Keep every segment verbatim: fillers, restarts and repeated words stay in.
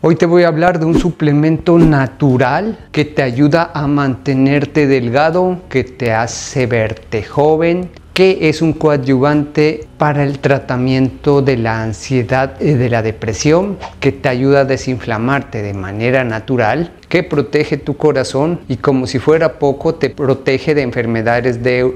Hoy te voy a hablar de un suplemento natural que te ayuda a mantenerte delgado, que te hace verte joven, que es un coadyuvante para el tratamiento de la ansiedad y de la depresión, que te ayuda a desinflamarte de manera natural, que protege tu corazón y, como si fuera poco, te protege de enfermedades de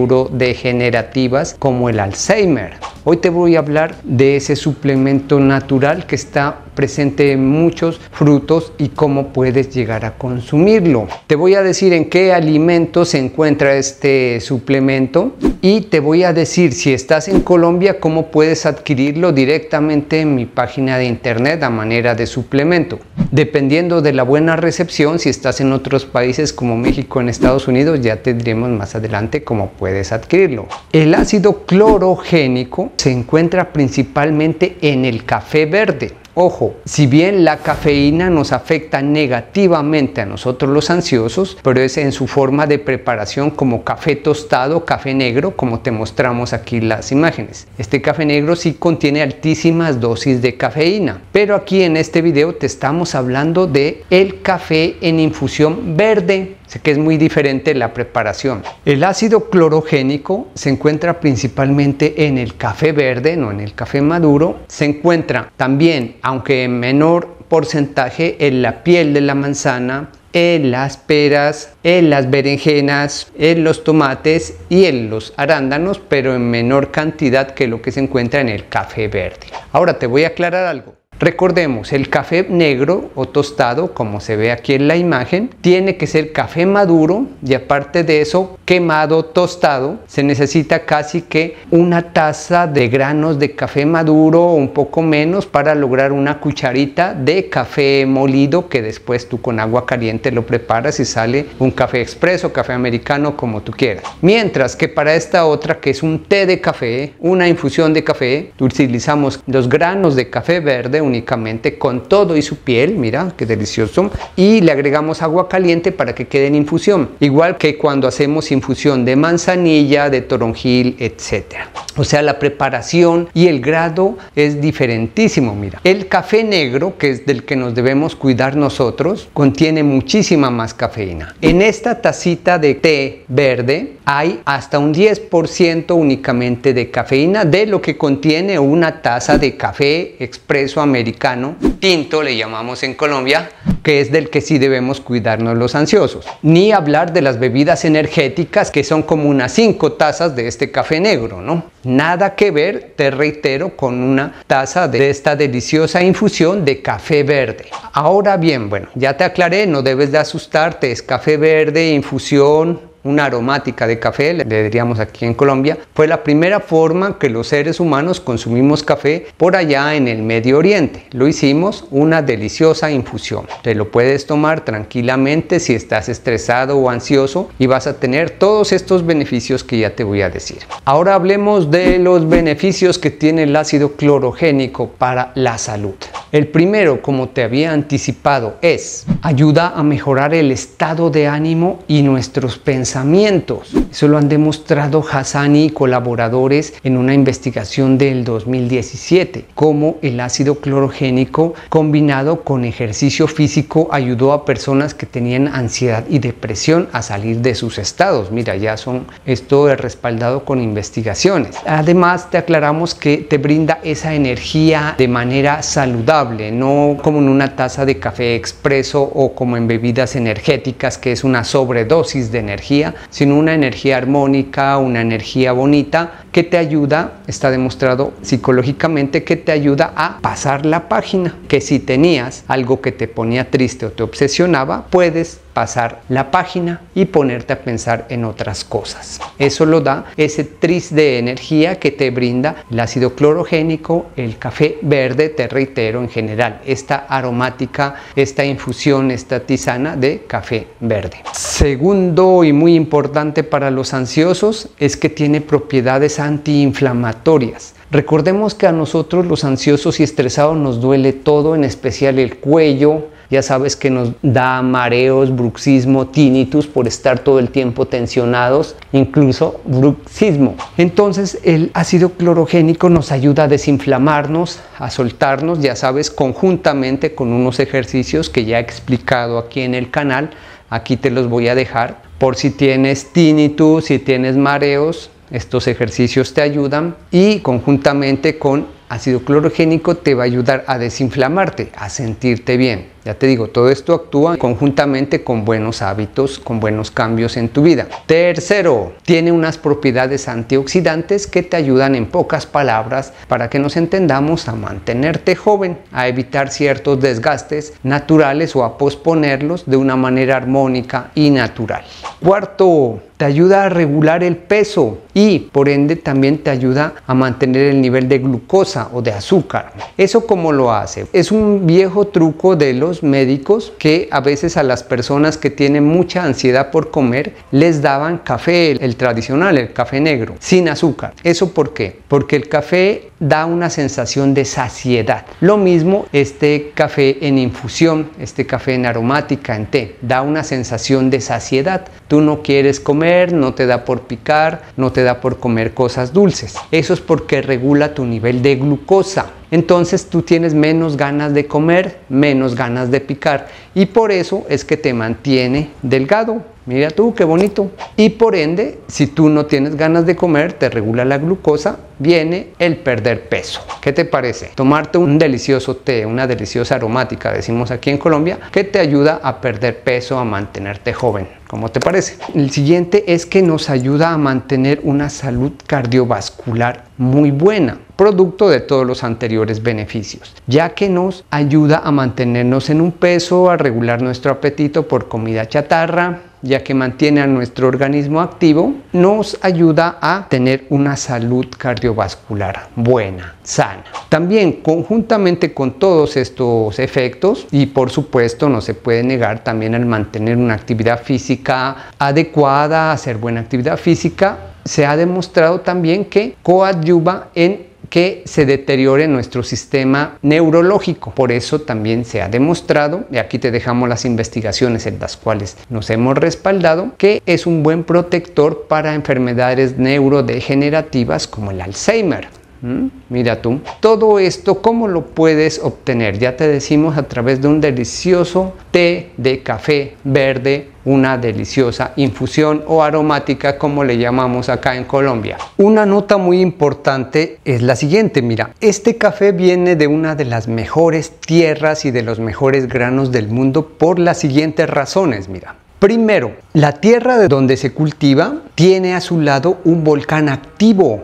neurodegenerativas como el Alzheimer. Hoy te voy a hablar de ese suplemento natural que está presente en muchos frutos y cómo puedes llegar a consumirlo. Te voy a decir en qué alimentos se encuentra este suplemento y te voy a decir, si estás en Colombia, cómo puedes adquirirlo directamente en mi página de internet a manera de suplemento. Dependiendo de la buena recepción, si estás en otros países como México, en Estados Unidos, ya te diremos más adelante cómo puedes adquirirlo. El ácido clorogénico se encuentra principalmente en el café verde. Ojo, si bien la cafeína nos afecta negativamente a nosotros los ansiosos, pero es en su forma de preparación como café tostado, café negro, como te mostramos aquí las imágenes. Este café negro sí contiene altísimas dosis de cafeína, pero aquí en este video te estamos hablando de el café en infusión verde. Sé que es muy diferente la preparación. El ácido clorogénico se encuentra principalmente en el café verde, no en el café maduro. Se encuentra también, aunque en menor porcentaje, en la piel de la manzana, en las peras, en las berenjenas, en los tomates y en los arándanos, pero en menor cantidad que lo que se encuentra en el café verde. Ahora te voy a aclarar algo. Recordemos, el café negro o tostado, como se ve aquí en la imagen, tiene que ser café maduro y, aparte de eso, quemado, tostado. Se necesita casi que una taza de granos de café maduro o un poco menos para lograr una cucharita de café molido, que después tú con agua caliente lo preparas y sale un café expreso, café americano, como tú quieras. Mientras que para esta otra, que es un té de café, una infusión de café, utilizamos los granos de café verde únicamente con todo y su piel, mira qué delicioso, y le agregamos agua caliente para que quede en infusión, igual que cuando hacemos infusión de manzanilla, de toronjil, etcétera. O sea, la preparación y el grado es diferentísimo. Mira, el café negro, que es del que nos debemos cuidar nosotros, contiene muchísima más cafeína. En esta tacita de té verde hay hasta un diez por ciento únicamente de cafeína de lo que contiene una taza de café expreso americano, tinto le llamamos en Colombia, que es del que sí debemos cuidarnos los ansiosos. Ni hablar de las bebidas energéticas, que son como unas cinco tazas de este café negro, ¿no? Nada que ver, te reitero, con una taza de esta deliciosa infusión de café verde. Ahora bien, bueno, ya te aclaré, no debes de asustarte, es café verde, infusión, una aromática de café, le diríamos aquí en Colombia. Fue la primera forma que los seres humanos consumimos café por allá en el Medio Oriente. Lo hicimos una deliciosa infusión. Te lo puedes tomar tranquilamente si estás estresado o ansioso y vas a tener todos estos beneficios que ya te voy a decir. Ahora hablemos de los beneficios que tiene el ácido clorogénico para la salud. El primero, como te había anticipado, es ayuda a mejorar el estado de ánimo y nuestros pensamientos. Eso lo han demostrado Hassani y colaboradores en una investigación del dos mil diecisiete, cómo el ácido clorogénico combinado con ejercicio físico ayudó a personas que tenían ansiedad y depresión a salir de sus estados. Mira, ya son esto es respaldado con investigaciones. Además, te aclaramos que te brinda esa energía de manera saludable, no como en una taza de café expreso o como en bebidas energéticas, que es una sobredosis de energía, sino una energía armónica, una energía bonita que te ayuda, está demostrado psicológicamente, que te ayuda a pasar la página, que si tenías algo que te ponía triste o te obsesionaba, puedes pasar la página y ponerte a pensar en otras cosas. Eso lo da ese tris de energía que te brinda el ácido clorogénico, el café verde, te reitero, en general, esta aromática, esta infusión, esta tisana de café verde. Segundo y muy importante para los ansiosos es que tiene propiedades antiinflamatorias. Recordemos que a nosotros los ansiosos y estresados nos duele todo, en especial el cuello, Ya sabes que nos da mareos, bruxismo, tinnitus por estar todo el tiempo tensionados, incluso bruxismo. Entonces el ácido clorogénico nos ayuda a desinflamarnos, a soltarnos, ya sabes, conjuntamente con unos ejercicios que ya he explicado aquí en el canal. Aquí te los voy a dejar por si tienes tinnitus, si tienes mareos. Estos ejercicios te ayudan y conjuntamente con ácido clorogénico te va a ayudar a desinflamarte, a sentirte bien. Ya te digo, todo esto actúa conjuntamente con buenos hábitos, con buenos cambios en tu vida. Tercero, tiene unas propiedades antioxidantes que te ayudan, en pocas palabras, para que nos entendamos, a mantenerte joven, a evitar ciertos desgastes naturales o a posponerlos de una manera armónica y natural. Cuarto, te ayuda a regular el peso y por ende también te ayuda a mantener el nivel de glucosa o de azúcar. ¿Eso cómo lo hace? Es un viejo truco de los médicos que a veces a las personas que tienen mucha ansiedad por comer les daban café, el tradicional, el café negro, sin azúcar. ¿Eso por qué? Porque el café da una sensación de saciedad. Lo mismo este café en infusión, este café en aromática, en té, da una sensación de saciedad. Tú no quieres comer, no te da por picar, no te da por comer cosas dulces. Eso es porque regula tu nivel de glucosa. Entonces tú tienes menos ganas de comer, menos ganas de picar y por eso es que te mantiene delgado. Mira tú, qué bonito. Y por ende, si tú no tienes ganas de comer, te regula la glucosa, viene el perder peso. ¿Qué te parece? Tomarte un delicioso té, una deliciosa aromática, decimos aquí en Colombia, que te ayuda a perder peso, a mantenerte joven. ¿Cómo te parece? El siguiente es que nos ayuda a mantener una salud cardiovascular muy buena, producto de todos los anteriores beneficios, ya que nos ayuda a mantenernos en un peso, a regular nuestro apetito por comida chatarra, ya que mantiene a nuestro organismo activo, nos ayuda a tener una salud cardiovascular buena, sana. También conjuntamente con todos estos efectos y por supuesto no se puede negar también al mantener una actividad física adecuada, hacer buena actividad física, se ha demostrado también que coadyuva en que se deteriore nuestro sistema neurológico. Por eso también se ha demostrado, y aquí te dejamos las investigaciones en las cuales nos hemos respaldado, que es un buen protector para enfermedades neurodegenerativas como el Alzheimer. ¿Mm? Mira tú, todo esto, ¿cómo lo puedes obtener? Ya te decimos, a través de un delicioso té de café verde, una deliciosa infusión o aromática, como le llamamos acá en Colombia. Una nota muy importante es la siguiente, mira, este café viene de una de las mejores tierras y de los mejores granos del mundo por las siguientes razones, mira. Primero, la tierra de donde se cultiva tiene a su lado un volcán activo.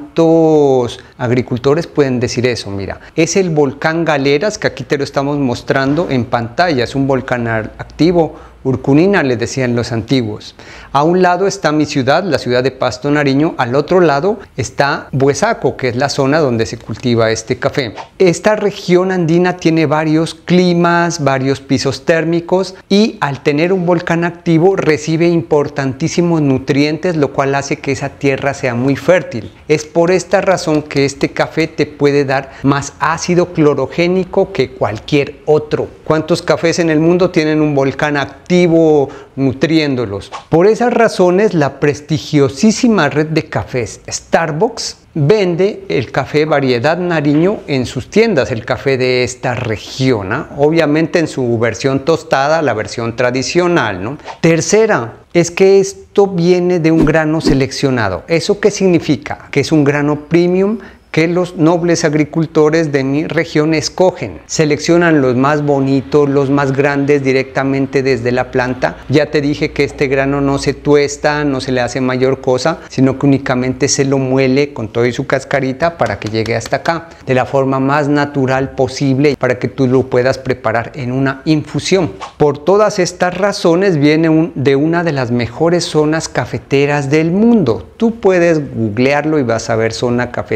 ¿Cuántos agricultores pueden decir eso? Mira, es el volcán Galeras, que aquí te lo estamos mostrando en pantalla, es un volcán activo, Urcunina le decían los antiguos. A un lado está mi ciudad, la ciudad de Pasto, Nariño, al otro lado está Buesaco, que es la zona donde se cultiva este café. Esta región andina tiene varios climas, varios pisos térmicos y al tener un volcán activo recibe importantísimos nutrientes, lo cual hace que esa tierra sea muy fértil. Es por esta razón que este café te puede dar más ácido clorogénico que cualquier otro. ¿Cuántos cafés en el mundo tienen un volcán activo nutriéndolos? Por esas razones, la prestigiosísima red de cafés Starbucks vende el café variedad Nariño en sus tiendas, el café de esta región, ¿eh? Obviamente en su versión tostada, la versión tradicional, ¿no? Tercera, es que esto viene de un grano seleccionado. ¿Eso qué significa? Que es un grano premium que los nobles agricultores de mi región escogen. Seleccionan los más bonitos, los más grandes directamente desde la planta. Ya te dije que este grano no se tuesta, no se le hace mayor cosa, sino que únicamente se lo muele con todo y su cascarita para que llegue hasta acá, de la forma más natural posible, para que tú lo puedas preparar en una infusión. Por todas estas razones viene un, de una de las mejores zonas cafeteras del mundo. Tú puedes googlearlo y vas a ver zona cafetera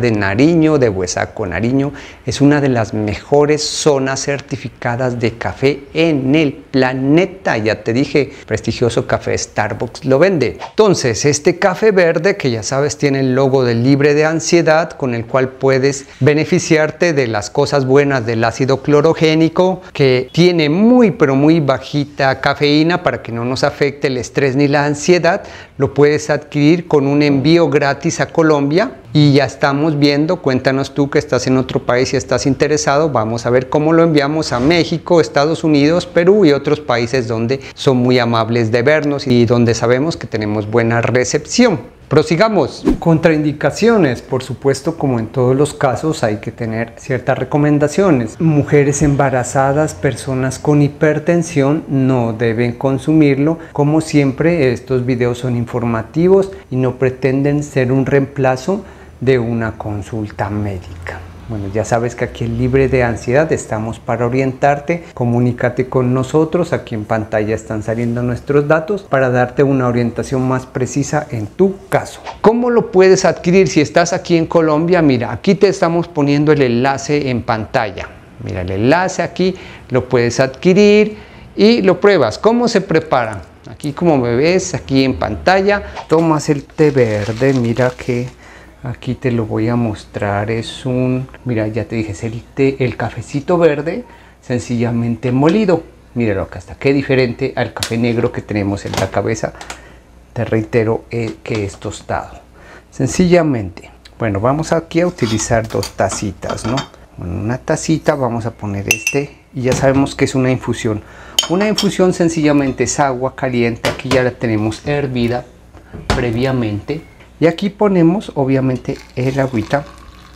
de Nariño, de Huesaco, Nariño. Es una de las mejores zonas certificadas de café en el planeta. Ya te dije, prestigioso café Starbucks lo vende. Entonces, este café verde, que ya sabes tiene el logo de libre de ansiedad, con el cual puedes beneficiarte de las cosas buenas del ácido clorogénico, que tiene muy pero muy bajita cafeína para que no nos afecte el estrés ni la ansiedad. Lo puedes adquirir con un envío gratis a Colombia y ya estamos viendo, cuéntanos tú que estás en otro país y estás interesado, vamos a ver cómo lo enviamos a México, Estados Unidos, Perú y otros países donde son muy amables de vernos y donde sabemos que tenemos buena recepción. Prosigamos. Contraindicaciones, por supuesto, como en todos los casos hay que tener ciertas recomendaciones. Mujeres embarazadas, personas con hipertensión no deben consumirlo. Como siempre, estos videos son informativos y no pretenden ser un reemplazo de una consulta médica. Bueno, ya sabes que aquí en Libre de Ansiedad estamos para orientarte. Comunícate con nosotros, aquí en pantalla están saliendo nuestros datos para darte una orientación más precisa en tu caso. ¿Cómo lo puedes adquirir si estás aquí en Colombia? Mira, aquí te estamos poniendo el enlace en pantalla. Mira el enlace aquí, lo puedes adquirir y lo pruebas. ¿Cómo se prepara? Aquí como me ves, aquí en pantalla, tomas el té verde, mira que aquí te lo voy a mostrar, es un, mira ya te dije, es el té, el cafecito verde sencillamente molido. Míralo acá está, qué diferente al café negro que tenemos en la cabeza. Te reitero eh, que es tostado. Sencillamente, bueno, vamos aquí a utilizar dos tacitas, ¿no? Bueno, una tacita, vamos a poner este y ya sabemos que es una infusión. Una infusión sencillamente es agua caliente, aquí ya la tenemos hervida previamente. Y aquí ponemos obviamente el agüita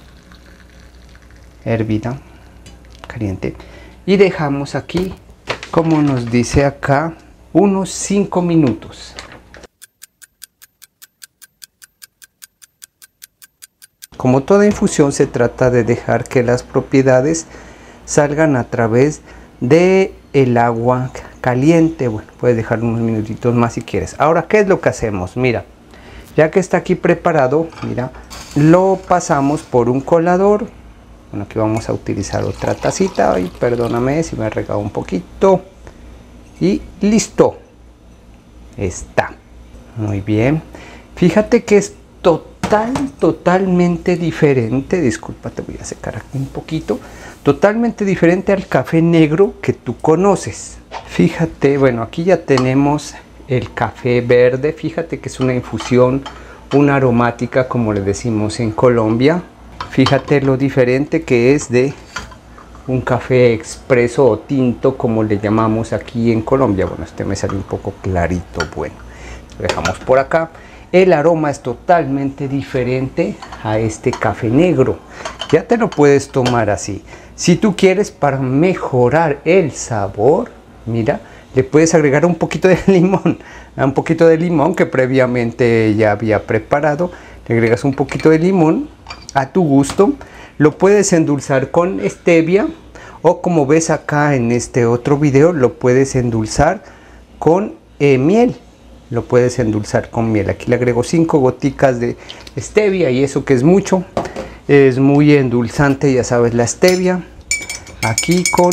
hervida, caliente. Y dejamos aquí, como nos dice acá, unos cinco minutos. Como toda infusión se trata de dejar que las propiedades salgan a través de el agua caliente. Bueno, puedes dejar unos minutitos más si quieres. Ahora, ¿qué es lo que hacemos? Mira. Ya que está aquí preparado, mira, lo pasamos por un colador. Bueno, aquí vamos a utilizar otra tacita. Ay, perdóname si me he regado un poquito. Y listo. Está. Muy bien. Fíjate que es total, totalmente diferente. Disculpa, te voy a secar aquí un poquito. Totalmente diferente al café negro que tú conoces. Fíjate, bueno, aquí ya tenemos el café verde. Fíjate que es una infusión, una aromática como le decimos en Colombia. Fíjate lo diferente que es de un café expreso o tinto como le llamamos aquí en Colombia. Bueno, este me sale un poco clarito. Bueno, lo dejamos por acá. El aroma es totalmente diferente a este café negro. Ya te lo puedes tomar así. Si tú quieres, para mejorar el sabor, mira, le puedes agregar un poquito de limón, un poquito de limón que previamente ya había preparado. Le agregas un poquito de limón a tu gusto. Lo puedes endulzar con stevia o, como ves acá en este otro video, lo puedes endulzar con eh, miel. Lo puedes endulzar con miel. Aquí le agrego cinco goticas de stevia y eso que es mucho. Es muy endulzante, ya sabes, la stevia. Aquí con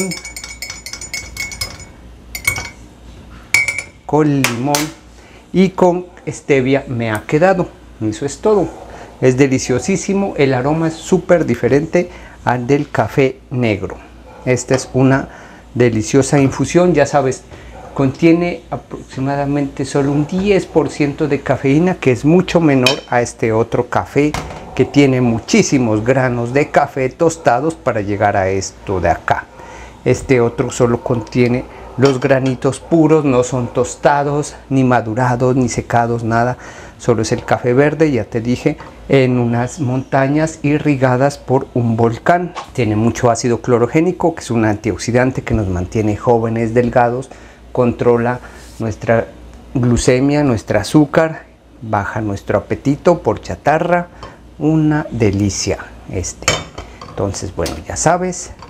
con limón y con stevia me ha quedado. Eso es todo. Es deliciosísimo. El aroma es súper diferente al del café negro. Esta es una deliciosa infusión. Ya sabes, contiene aproximadamente solo un diez por ciento de cafeína, que es mucho menor a este otro café que tiene muchísimos granos de café tostados para llegar a esto de acá. Este otro solo contiene los granitos puros, no son tostados, ni madurados, ni secados, nada. Solo es el café verde, ya te dije, en unas montañas irrigadas por un volcán. Tiene mucho ácido clorogénico, que es un antioxidante que nos mantiene jóvenes, delgados, controla nuestra glucemia, nuestro azúcar, baja nuestro apetito por chatarra. Una delicia este. Entonces, bueno, ya sabes,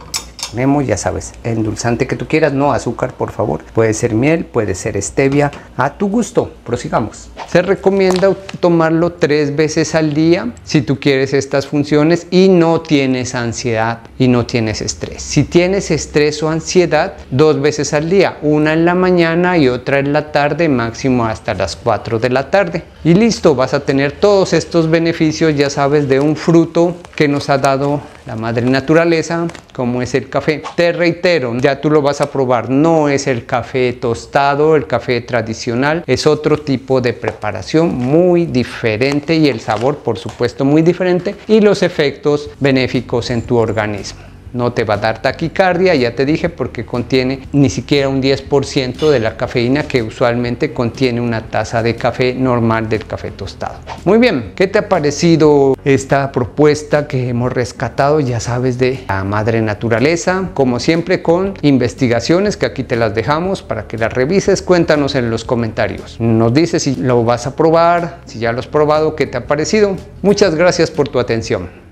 ponemos, ya sabes, el endulzante que tú quieras, no azúcar, por favor. Puede ser miel, puede ser stevia, a tu gusto. Prosigamos. Se recomienda tomarlo tres veces al día si tú quieres estas funciones y no tienes ansiedad y no tienes estrés. Si tienes estrés o ansiedad, dos veces al día, una en la mañana y otra en la tarde, máximo hasta las cuatro de la tarde. Y listo, vas a tener todos estos beneficios, ya sabes, de un fruto que nos ha dado la madre naturaleza, como es el café. Te reitero, ya tú lo vas a probar, no es el café tostado, el café tradicional, es otro tipo de preparación muy diferente y el sabor, por supuesto, muy diferente, y los efectos benéficos en tu organismo. No te va a dar taquicardia, ya te dije, porque contiene ni siquiera un diez por ciento de la cafeína que usualmente contiene una taza de café normal del café tostado. Muy bien, ¿qué te ha parecido esta propuesta que hemos rescatado, ya sabes, de la madre naturaleza? Como siempre, con investigaciones que aquí te las dejamos para que las revises. Cuéntanos en los comentarios. Nos dices si lo vas a probar, si ya lo has probado, ¿qué te ha parecido? Muchas gracias por tu atención.